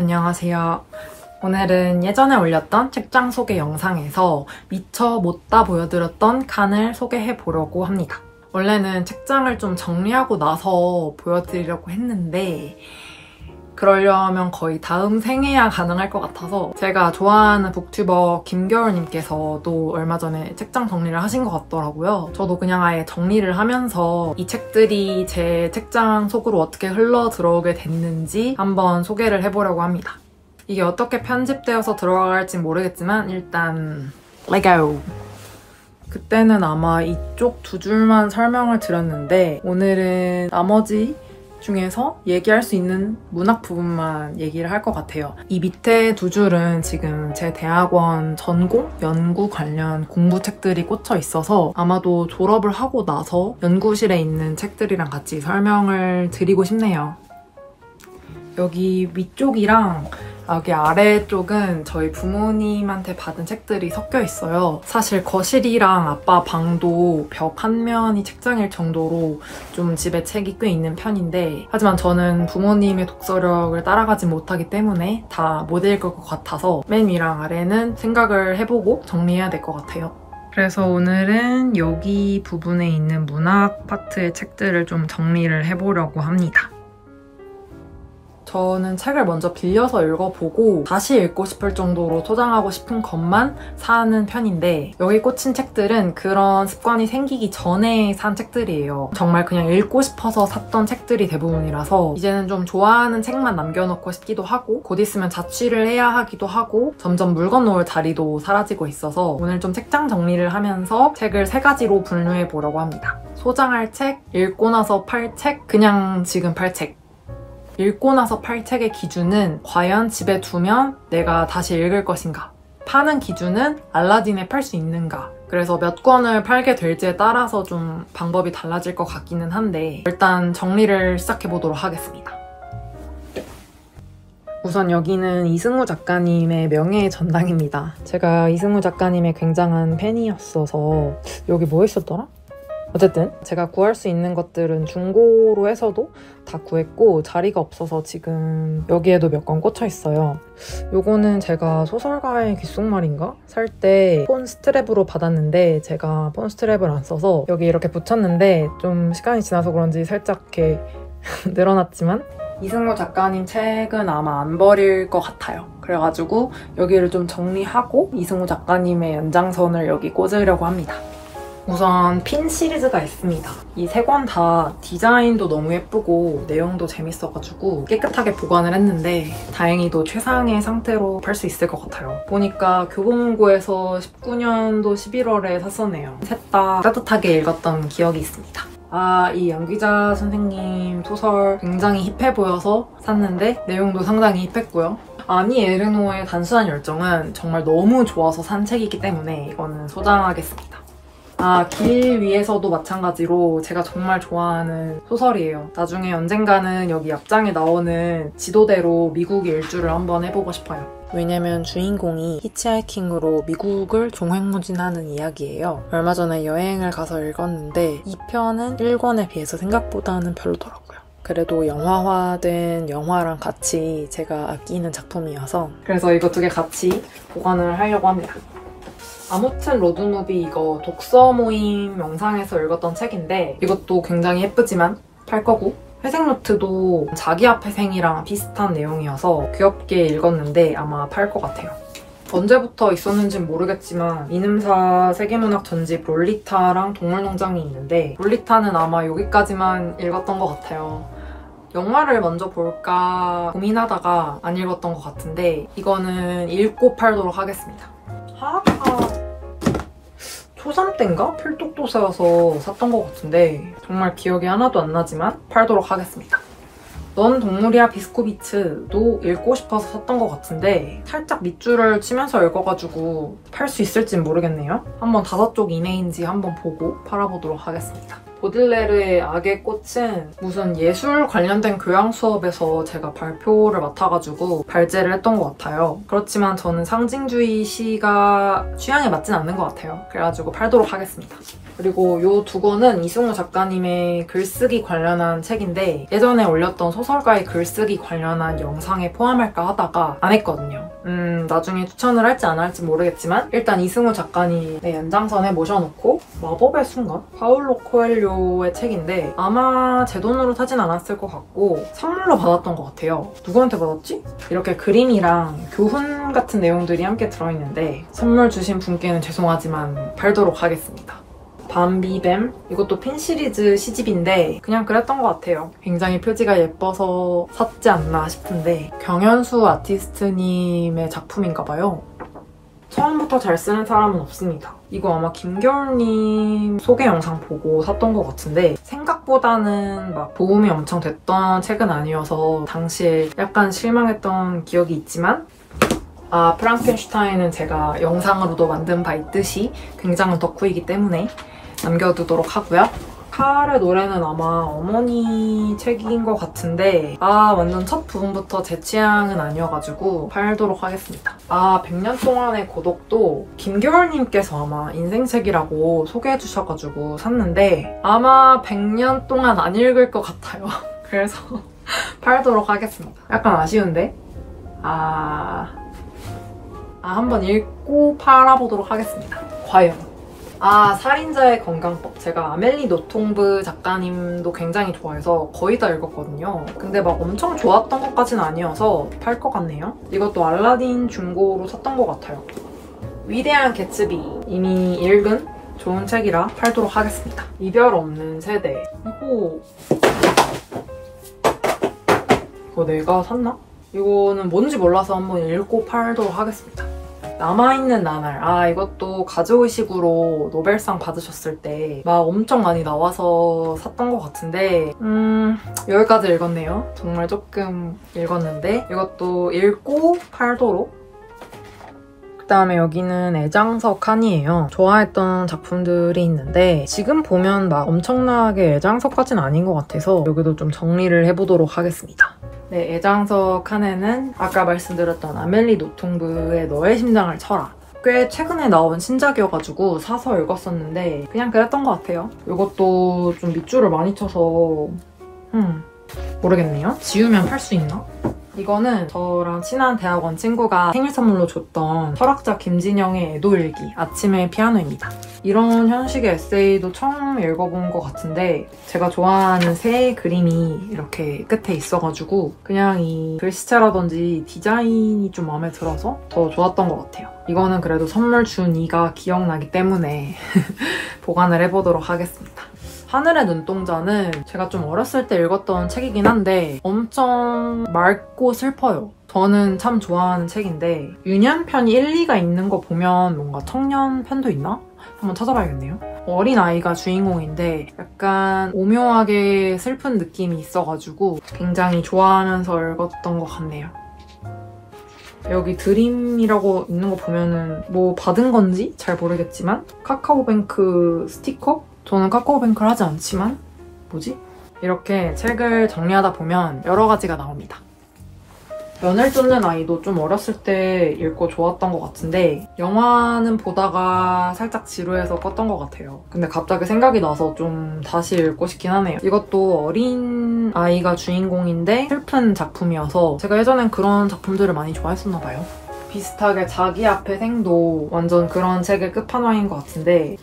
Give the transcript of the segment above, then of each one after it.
안녕하세요. 오늘은 예전에 올렸던 책장 소개 영상에서 미처 못다 보여드렸던 칸을 소개해 보려고 합니다. 원래는 책장을 좀 정리하고 나서 보여드리려고 했는데 그러려면 거의 다음 생에야 가능할 것 같아서 제가 좋아하는 북튜버 김겨울님께서도 얼마 전에 책장 정리를 하신 것 같더라고요. 저도 그냥 아예 정리를 하면서 이 책들이 제 책장 속으로 어떻게 흘러 들어오게 됐는지 한번 소개를 해보려고 합니다. 이게 어떻게 편집되어서 들어갈지 모르겠지만 일단 레고! 그때는 아마 이쪽 두 줄만 설명을 드렸는데 오늘은 나머지 중에서 얘기할 수 있는 문학 부분만 얘기를 할 것 같아요. 이 밑에 두 줄은 지금 제 대학원 전공, 연구 관련 공부책들이 꽂혀 있어서 아마도 졸업을 하고 나서 연구실에 있는 책들이랑 같이 설명을 드리고 싶네요. 여기 위쪽이랑 여기 아래쪽은 저희 부모님한테 받은 책들이 섞여 있어요. 사실 거실이랑 아빠 방도 벽 한 면이 책장일 정도로 좀 집에 책이 꽤 있는 편인데 하지만 저는 부모님의 독서력을 따라가지 못하기 때문에 다 못 읽을 것 같아서 맨 위랑 아래는 생각을 해보고 정리해야 될 것 같아요. 그래서 오늘은 여기 부분에 있는 문학 파트의 책들을 좀 정리를 해보려고 합니다. 저는 책을 먼저 빌려서 읽어보고 다시 읽고 싶을 정도로 소장하고 싶은 것만 사는 편인데 여기 꽂힌 책들은 그런 습관이 생기기 전에 산 책들이에요. 정말 그냥 읽고 싶어서 샀던 책들이 대부분이라서 이제는 좀 좋아하는 책만 남겨놓고 싶기도 하고 곧 있으면 자취를 해야 하기도 하고 점점 물건 놓을 자리도 사라지고 있어서 오늘 좀 책장 정리를 하면서 책을 3가지로 분류해보려고 합니다. 소장할 책, 읽고 나서 팔 책, 그냥 지금 팔 책. 읽고 나서 팔 책의 기준은 과연 집에 두면 내가 다시 읽을 것인가? 파는 기준은 알라딘에 팔 수 있는가? 그래서 몇 권을 팔게 될지에 따라서 좀 방법이 달라질 것 같기는 한데 일단 정리를 시작해보도록 하겠습니다. 우선 여기는 이승우 작가님의 명예의 전당입니다. 제가 이승우 작가님의 굉장한 팬이었어서 여기 뭐 있었더라? 어쨌든 제가 구할 수 있는 것들은 중고로 해서도 다 구했고 자리가 없어서 지금 여기에도 몇 권 꽂혀 있어요. 요거는 제가 소설가의 귓속말인가? 살 때 폰 스트랩으로 받았는데 제가 폰 스트랩을 안 써서 여기 이렇게 붙였는데 좀 시간이 지나서 그런지 살짝 이렇게 늘어났지만 이승우 작가님 책은 아마 안 버릴 것 같아요. 그래가지고 여기를 좀 정리하고 이승우 작가님의 연장선을 여기 꽂으려고 합니다. 우선 핀 시리즈가 있습니다. 이 3권 다 디자인도 너무 예쁘고 내용도 재밌어가지고 깨끗하게 보관을 했는데 다행히도 최상의 상태로 팔 수 있을 것 같아요. 보니까 교보문고에서 19년도 11월에 샀었네요. 셋 다 따뜻하게 읽었던 기억이 있습니다. 이 양귀자 선생님 소설 굉장히 힙해 보여서 샀는데 내용도 상당히 힙했고요. 아니 에르노의 단순한 열정은 정말 너무 좋아서 산 책이기 때문에 이거는 소장하겠습니다. 길 위에서도 마찬가지로 제가 정말 좋아하는 소설이에요. 나중에 언젠가는 여기 앞장에 나오는 지도대로 미국 일주를 한번 해보고 싶어요. 왜냐면 주인공이 히치하이킹으로 미국을 종횡무진하는 이야기예요. 얼마 전에 여행을 가서 읽었는데 2편은 1권에 비해서 생각보다는 별로더라고요. 그래도 영화화된 영화랑 같이 제가 아끼는 작품이어서 그래서 이거 2개 같이 보관을 하려고 합니다. 아무튼 로드무비 이거 독서 모임 영상에서 읽었던 책인데 이것도 굉장히 예쁘지만 팔 거고 회색노트도 자기야 회생이랑 비슷한 내용이어서 귀엽게 읽었는데 아마 팔 것 같아요. 언제부터 있었는지는 모르겠지만 이능사 세계문학 전집 롤리타랑 동물농장이 있는데 롤리타는 아마 여기까지만 읽었던 것 같아요. 영화를 먼저 볼까 고민하다가 안 읽었던 것 같은데 이거는 읽고 팔도록 하겠습니다. 하하가 초3 때인가? 필독도서여서 샀던 것 같은데 정말 기억이 하나도 안 나지만 팔도록 하겠습니다. 넌 동물이야 비스코비츠도 읽고 싶어서 샀던 것 같은데 살짝 밑줄을 치면서 읽어가지고 팔 수 있을진 모르겠네요. 한번 5쪽 이내인지 한번 보고 팔아보도록 하겠습니다. 보들레르의 악의 꽃은 무슨 예술 관련된 교양 수업에서 제가 발표를 맡아가지고 발제를 했던 것 같아요. 그렇지만 저는 상징주의 시가 취향에 맞진 않는 것 같아요. 그래가지고 팔도록 하겠습니다. 그리고 이 두 권은 이승우 작가님의 글쓰기 관련한 책인데 예전에 올렸던 소설가의 글쓰기 관련한 영상에 포함할까 하다가 안 했거든요. 나중에 추천을 할지 안 할지 모르겠지만 일단 이승우 작가님의 연장선에 모셔놓고 마법의 순간? 파울로 코엘료의 책인데 아마 제 돈으로 사진 않았을 것 같고 선물로 받았던 것 같아요. 누구한테 받았지? 이렇게 그림이랑 교훈 같은 내용들이 함께 들어있는데 선물 주신 분께는 죄송하지만 팔도록 하겠습니다. 밤비뱀? 이것도 핀 시리즈 시집인데 그냥 그랬던 것 같아요. 굉장히 표지가 예뻐서 샀지 않나 싶은데 경현수 아티스트님의 작품인가 봐요. 처음부터 잘 쓰는 사람은 없습니다. 이거 아마 김겨울님 소개 영상 보고 샀던 것 같은데 생각보다는 막 도움이 엄청 됐던 책은 아니어서 당시에 약간 실망했던 기억이 있지만 프랑켄슈타인은 제가 영상으로도 만든 바 있듯이 굉장한 덕후이기 때문에 남겨두도록 하고요. 카의 노래는 아마 어머니 책인 것 같은데 완전 첫 부분부터 제 취향은 아니어가지고 팔도록 하겠습니다. 100년 동안의 고독도 김겨울님께서 아마 인생책이라고 소개해주셔가지고 샀는데 아마 100년 동안 안 읽을 것 같아요. 그래서 팔도록 하겠습니다. 약간 아쉬운데? 한번 읽고 팔아보도록 하겠습니다. 과연. 살인자의 건강법. 제가 아멜리 노통브 작가님도 굉장히 좋아해서 거의 다 읽었거든요. 근데 막 엄청 좋았던 것까지는 아니어서 팔 것 같네요. 이것도 알라딘 중고로 샀던 것 같아요. 위대한 개츠비. 이미 읽은 좋은 책이라 팔도록 하겠습니다. 이별 없는 세대. 이거 내가 샀나? 이거는 뭔지 몰라서 한번 읽고 팔도록 하겠습니다. 남아있는 나날. 이것도 가져의식으로 노벨상 받으셨을 때 막 엄청 많이 나와서 샀던 것 같은데 여기까지 읽었네요. 정말 조금 읽었는데 이것도 읽고 팔도록. 그다음에 여기는 애장서 칸이에요. 좋아했던 작품들이 있는데 지금 보면 막 엄청나게 애장서까지는 아닌 것 같아서 여기도 좀 정리를 해보도록 하겠습니다. 네, 애장서 칸에는 아까 말씀드렸던 아멜리 노통브의 너의 심장을 쳐라. 꽤 최근에 나온 신작이어가지고 사서 읽었었는데 그냥 그랬던 것 같아요. 이것도 좀 밑줄을 많이 쳐서 모르겠네요. 지우면 팔 수 있나? 이거는 저랑 친한 대학원 친구가 생일 선물로 줬던 철학자 김진영의 애도일기, 아침의 피아노입니다. 이런 형식의 에세이도 처음 읽어본 것 같은데 제가 좋아하는 새 그림이 이렇게 끝에 있어가지고 그냥 이 글씨체라든지 디자인이 좀 마음에 들어서 더 좋았던 것 같아요. 이거는 그래도 선물 준 이가 기억나기 때문에 보관을 해보도록 하겠습니다. 하늘의 눈동자는 제가 좀 어렸을 때 읽었던 책이긴 한데 엄청 맑고 슬퍼요. 저는 참 좋아하는 책인데 유년편이 1, 2가 있는 거 보면 뭔가 청년편도 있나? 한번 찾아봐야겠네요. 어린아이가 주인공인데 약간 오묘하게 슬픈 느낌이 있어가지고 굉장히 좋아하면서 읽었던 것 같네요. 여기 드림이라고 있는 거 보면은 뭐 받은 건지 잘 모르겠지만 카카오뱅크 스티커? 저는 카카오뱅크를 하지 않지만 뭐지? 이렇게 책을 정리하다 보면 여러 가지가 나옵니다. 면을 쫓는 아이도 좀 어렸을 때 읽고 좋았던 것 같은데 영화는 보다가 살짝 지루해서 껐던 것 같아요. 근데 갑자기 생각이 나서 좀 다시 읽고 싶긴 하네요. 이것도 어린 아이가 주인공인데 슬픈 작품이어서 제가 예전엔 그런 작품들을 많이 좋아했었나 봐요. 비슷하게 자기 앞에 생도 완전 그런 책의 끝판왕인 것 같은데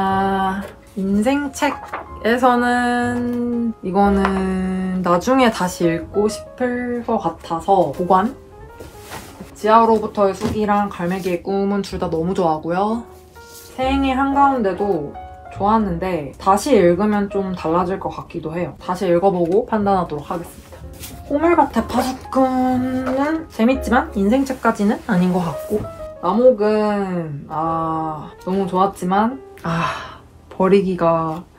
인생책에서는 이거는 나중에 다시 읽고 싶을 것 같아서 보관? 지하로부터의 숙이랑 갈매기의 꿈은 둘 다 너무 좋아하고요. 새행의 한가운데도 좋았는데 다시 읽으면 좀 달라질 것 같기도 해요. 다시 읽어보고 판단하도록 하겠습니다. 호밀밭의 파수꾼은 재밌지만 인생책까지는 아닌 것 같고 남옥은 너무 좋았지만 버리기가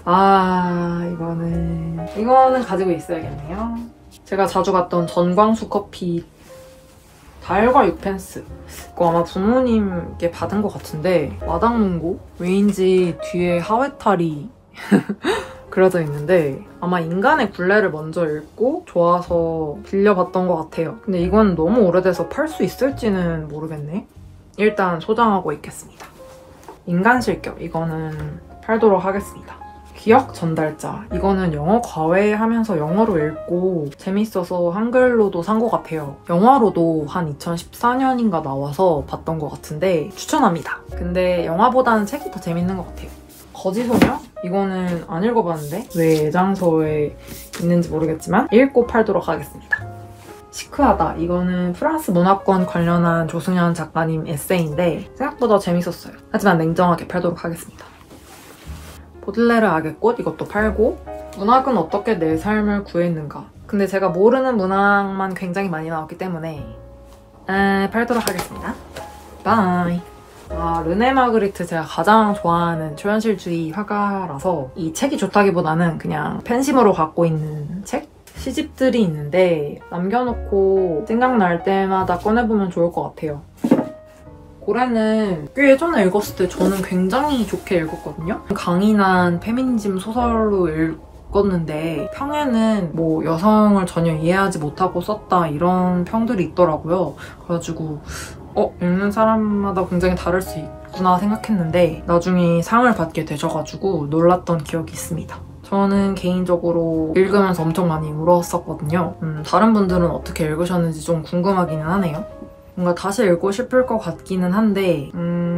이거는 가지고 있어야겠네요. 제가 자주 갔던 전광수 커피 달과 6펜스 이거 아마 부모님께 받은 것 같은데 마당문고? 왜인지 뒤에 하회탈이 그려져 있는데 아마 인간의 굴레를 먼저 읽고 좋아서 빌려봤던 것 같아요. 근데 이건 너무 오래돼서 팔 수 있을지는 모르겠네. 일단 소장하고 있겠습니다. 인간 실격, 이거는 팔도록 하겠습니다. 기억 전달자, 이거는 영어 과외하면서 영어로 읽고 재밌어서 한글로도 산 것 같아요. 영화로도 한 2014년인가 나와서 봤던 것 같은데 추천합니다. 근데 영화보다는 책이 더 재밌는 것 같아요. 거지소녀? 이거는 안 읽어봤는데 왜 애장서에 있는지 모르겠지만 읽고 팔도록 하겠습니다. 시크하다. 이거는 프랑스 문화권 관련한 조승연 작가님 에세이인데 생각보다 재밌었어요. 하지만 냉정하게 팔도록 하겠습니다. 보들레르 악의 꽃, 이것도 팔고. 문학은 어떻게 내 삶을 구했는가. 근데 제가 모르는 문학만 굉장히 많이 나왔기 때문에 팔도록 하겠습니다. 바이. 르네 마그리트 제가 가장 좋아하는 초현실주의 화가라서 이 책이 좋다기보다는 그냥 팬심으로 갖고 있는 책? 시집들이 있는데 남겨놓고 생각날 때마다 꺼내보면 좋을 것 같아요. 고래는 꽤 예전에 읽었을 때 저는 굉장히 좋게 읽었거든요. 강인한 페미니즘 소설로 읽었는데 평에는 뭐 여성을 전혀 이해하지 못하고 썼다 이런 평들이 있더라고요. 그래가지고 읽는 사람마다 굉장히 다를 수 있구나 생각했는데 나중에 상을 받게 되셔가지고 놀랐던 기억이 있습니다. 저는 개인적으로 읽으면서 엄청 많이 울었었거든요. 다른 분들은 어떻게 읽으셨는지 좀 궁금하기는 하네요. 뭔가 다시 읽고 싶을 것 같기는 한데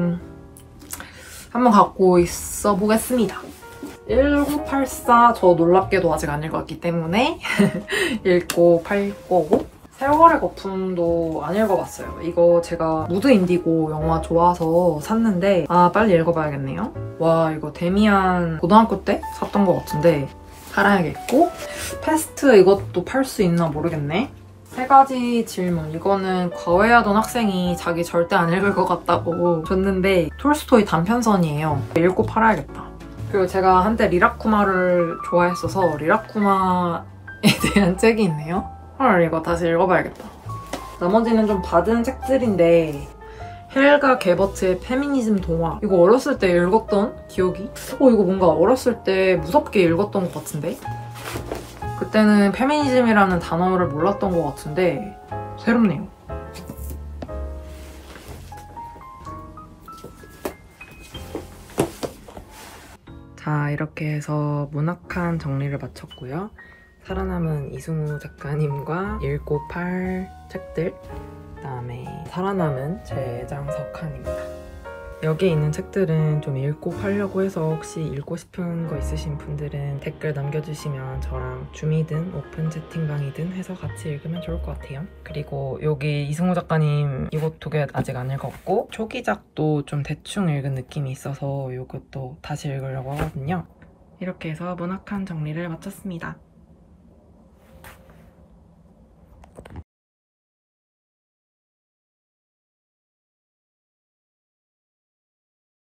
한번 갖고 있어 보겠습니다. 1984 저 놀랍게도 아직 안 읽었기 때문에 읽고 팔 거고 세월의 거품도 안 읽어봤어요. 이거 제가 무드 인디고 영화 좋아서 샀는데 빨리 읽어봐야겠네요. 와 이거 데미안 고등학교 때 샀던 것 같은데 팔아야겠고 패스트 이것도 팔 수 있나 모르겠네. 3가지 질문. 이거는 과외하던 학생이 자기 절대 안 읽을 것 같다고 줬는데 톨스토이 단편선이에요. 읽고 팔아야겠다. 그리고 제가 한때 리라쿠마를 좋아했어서 리라쿠마에 대한 책이 있네요. 헐 이거 다시 읽어봐야겠다. 나머지는 좀 받은 책들인데 헬가 게버트의 페미니즘 동화. 이거 어렸을 때 읽었던 기억이? 이거 뭔가 어렸을 때 무섭게 읽었던 것 같은데? 그때는 페미니즘이라는 단어를 몰랐던 것 같은데 새롭네요. 자, 이렇게 해서 문학칸 정리를 마쳤고요. 살아남은 이승우 작가님과 읽고 팔 책들, 그다음에 살아남은 제 애장서 칸입니다. 여기에 있는 책들은 좀 읽고 팔려고 해서 혹시 읽고 싶은 거 있으신 분들은 댓글 남겨주시면 저랑 줌이든 오픈 채팅방이든 해서 같이 읽으면 좋을 것 같아요. 그리고 여기 이승우 작가님 이것 2개 아직 안 읽었고 초기작도 좀 대충 읽은 느낌이 있어서 이것도 다시 읽으려고 하거든요. 이렇게 해서 문학칸 정리를 마쳤습니다.